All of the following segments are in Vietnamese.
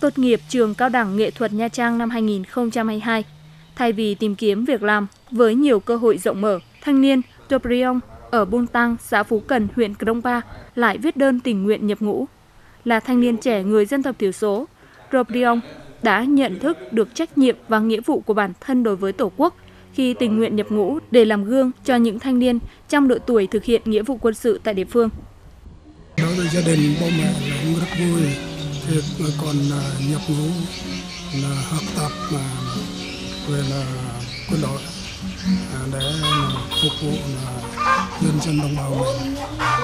tốt nghiệp trường Cao đẳng Nghệ thuật Nha Trang năm 2022. Thay vì tìm kiếm việc làm với nhiều cơ hội rộng mở, thanh niên Dobriong ở Bun Tang, xã Phú Cần, huyện Krongpa lại viết đơn tình nguyện nhập ngũ. Là thanh niên trẻ người dân tộc thiểu số, Dobriong đã nhận thức được trách nhiệm và nghĩa vụ của bản thân đối với Tổ quốc khi tình nguyện nhập ngũ để làm gương cho những thanh niên trong độ tuổi thực hiện nghĩa vụ quân sự tại địa phương. Đối với gia đình, bố mẹ cũng rất vui việc còn nhập ngũ là học tập về là quân đội để phục vụ nhân dân đồng bào mình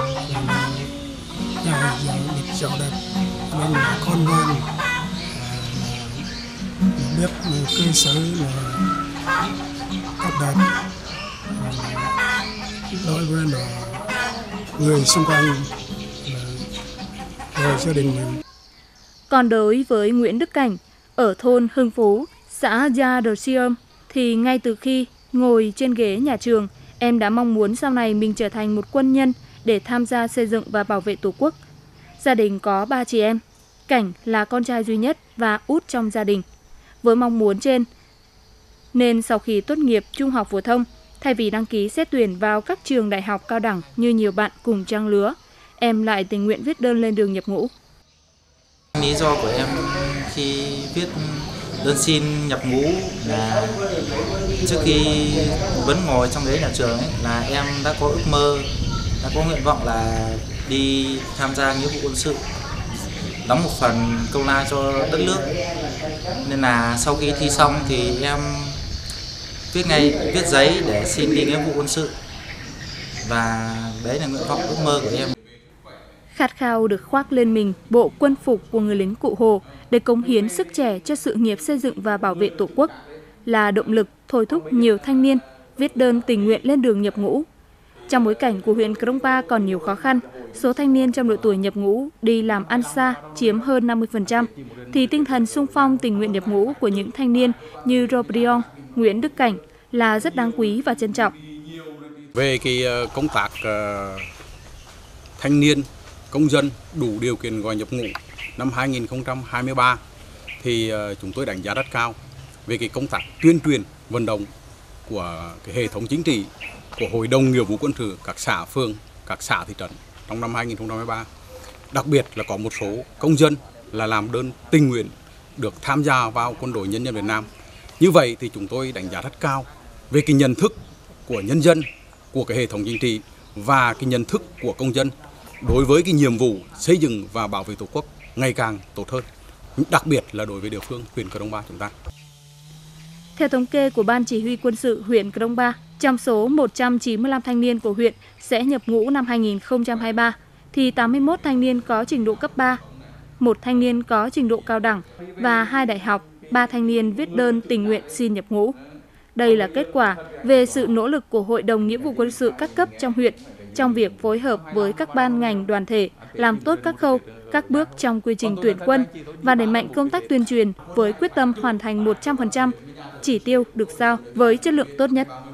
ngày giờ được giàu đẹp, nên là con ngoan, biết cư xử là tốt đẹp đối với người xung quanh, gia đình mình. Còn đối với Nguyễn Đức Cảnh ở thôn Hưng Phú, xã Gia Đờ Siôm thì ngay từ khi ngồi trên ghế nhà trường, em đã mong muốn sau này mình trở thành một quân nhân để tham gia xây dựng và bảo vệ Tổ quốc. Gia đình có 3 chị em, Cảnh là con trai duy nhất và út trong gia đình. Với mong muốn trên, nên sau khi tốt nghiệp trung học phổ thông, thay vì đăng ký xét tuyển vào các trường đại học cao đẳng như nhiều bạn cùng trang lứa, em lại tình nguyện viết đơn lên đường nhập ngũ. Lý do của em khi viết đơn xin nhập ngũ là trước khi vẫn ngồi trong ghế nhà trường là em đã có ước mơ, đã có nguyện vọng là đi tham gia nghĩa vụ quân sự, đóng một phần công lao cho đất nước. Nên là sau khi thi xong thì em viết giấy để xin đi nghĩa vụ quân sự, và đấy là nguyện vọng ước mơ của em. Khát khao được khoác lên mình bộ quân phục của người lính Cụ Hồ để cống hiến sức trẻ cho sự nghiệp xây dựng và bảo vệ Tổ quốc là động lực thôi thúc nhiều thanh niên viết đơn tình nguyện lên đường nhập ngũ. Trong bối cảnh của huyện Krongpa còn nhiều khó khăn, số thanh niên trong độ tuổi nhập ngũ đi làm ăn xa chiếm hơn 50%, thì tinh thần xung phong tình nguyện nhập ngũ của những thanh niên như Dobriong, Nguyễn Đức Cảnh là rất đáng quý và trân trọng. Về cái công tác thanh niên, công dân đủ điều kiện gọi nhập ngũ năm 2023 thì chúng tôi đánh giá rất cao về cái công tác tuyên truyền vận động của cái hệ thống chính trị, của Hội đồng Nghĩa vụ quân sự các xã phường, các xã thị trấn trong năm 2023. Đặc biệt là có một số công dân là làm đơn tình nguyện được tham gia vào Quân đội Nhân dân Việt Nam. Như vậy thì chúng tôi đánh giá rất cao về cái nhận thức của nhân dân, của cái hệ thống chính trị và cái nhận thức của công dân đối với cái nhiệm vụ xây dựng và bảo vệ Tổ quốc ngày càng tốt hơn, đặc biệt là đối với địa phương huyện Krongpa chúng ta. Theo thống kê của Ban Chỉ huy Quân sự huyện Krongpa, trong số 195 thanh niên của huyện sẽ nhập ngũ năm 2023, thì 81 thanh niên có trình độ cấp 3, 1 thanh niên có trình độ cao đẳng và 2 đại học, 3 thanh niên viết đơn tình nguyện xin nhập ngũ. Đây là kết quả về sự nỗ lực của Hội đồng Nghĩa vụ Quân sự các cấp trong huyện trong việc phối hợp với các ban ngành đoàn thể làm tốt các khâu, các bước trong quy trình tuyển quân và đẩy mạnh công tác tuyên truyền với quyết tâm hoàn thành 100% chỉ tiêu được giao với chất lượng tốt nhất.